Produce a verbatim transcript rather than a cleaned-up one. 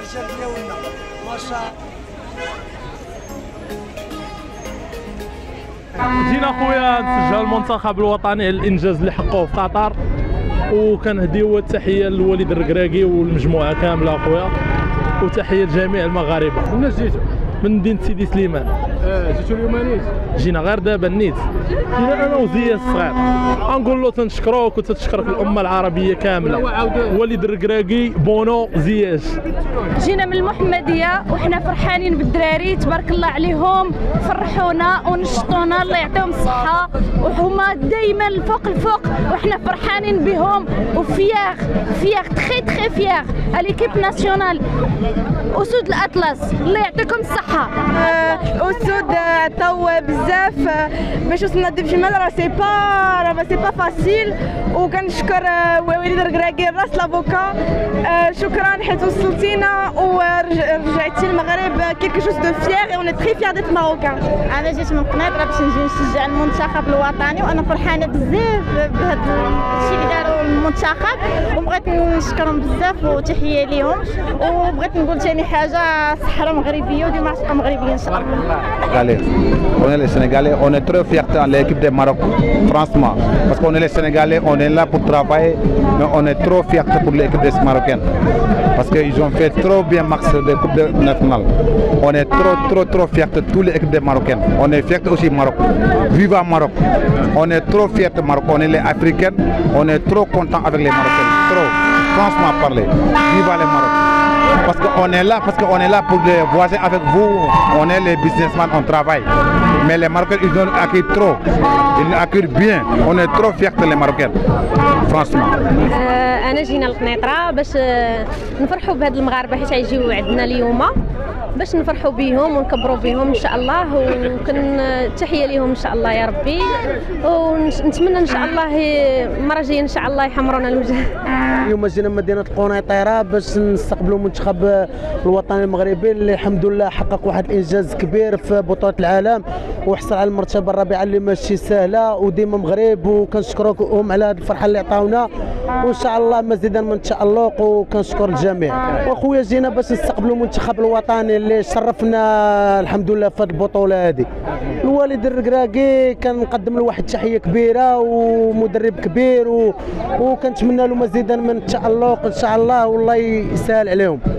الرجال ديالنا ما شاء الله. جينا خويا نسجل المنتخب الوطني على الانجاز اللي حققوه في قطر، وكنهديو التحيه للوليد الركراكي والمجموعه كامله اخويا، وتحيه لجميع المغاربه. من جيتوا؟ من مدينه سيدي سليمان. اه جيتوا اليوم نيت؟ جينا غير دابا نيت، جينا انا وزياد الصغير. غنقول له تنشكروك وتتشكرك الامه العربيه كامله. وليد الركراكي بونو زياش. جينا من المحمديه وحنا فرحانين بالدراري تبارك الله عليهم، فرحونا ونشطونا الله يعطيهم الصحه، وهما دائما الفوق الفوق وحنا فرحانين بهم وفياغ فياغ تخي تخي فياغ ليكيب ناسيونال اسود الاطلس الله يعطيكم الصحه. اسود عطاو بزاف باش وصلنا للفينال، راه سي با راه سي با فاسيل، وكنشكر وليد الركراكي راس لافوكا، شكرا حيت وصلتينا ورجعتي للمغرب كيلكو شوز دو فيير، اون تري فيير ديت ماروكان. انا جيت من قنيطره باش نجي نشجع المنتخب الوطني، وانا فرحانه بزاف بهذا الشيء اللي داروا المنتخب، وبغيت نشكرهم بزاف وتحيه ليهم، وبغيت نقول ثاني حاجه صحه مغربيه وديما عشقه مغربيه ان شاء الله. Sénégalais. On est les Sénégalais, on est très fiers dans l'équipe de Maroc, franchement. Parce qu'on est les Sénégalais, on est là pour travailler, mais on est trop fiers pour l'équipe marocaine. Parce qu'ils ont fait trop bien max de Coupe nationale. On est trop, trop, trop fiers de toutes les équipes marocaines. On est fiers aussi du Maroc. Viva Maroc. On est trop fiers de Maroc. On est les Africains, on est trop contents avec les Marocains. Trop, franchement parler. Viva les Maroc. Parce qu'on est là, parce qu'on est là pour les voyager avec vous. On est les businessmen, on travaille. Mais les Marocains, ils ont acquis trop. Ils nous accueillent bien. On est trop fiers de les Marocains. Franchement. انا جينا لقنيطره باش نفرحوا بهاد المغاربه حيت غيجيو عندنا اليوم، باش نفرحوا بهم ونكبروا بهم ان شاء الله، وكن تحيه ليهم ان شاء الله يا ربي، ونتمنى ان شاء الله المره الجايه ان شاء الله يحمرونا الوجه. اليوم جينا من مدينه القنيطره باش نستقبلوا المنتخب الوطني المغربي اللي الحمد لله حقق واحد الانجاز كبير في بطوله العالم وحصل على المرتبه الرابعه اللي ماشي سهله، وديما مغرب، وكنشكركم على هذه الفرحه اللي عطاونا، وان شاء الله مزيدا من التالق، وكنشكر الجميع. واخويا جينا باش نستقبلوا المنتخب الوطني اللي شرفنا الحمد لله في هذه البطوله هذه. الوالد الركراكي كنقدم له واحد التحيه كبيره ومدرب كبير، و... وكنتمنى له مزيدا من التالق ان شاء الله، والله يسهل عليهم.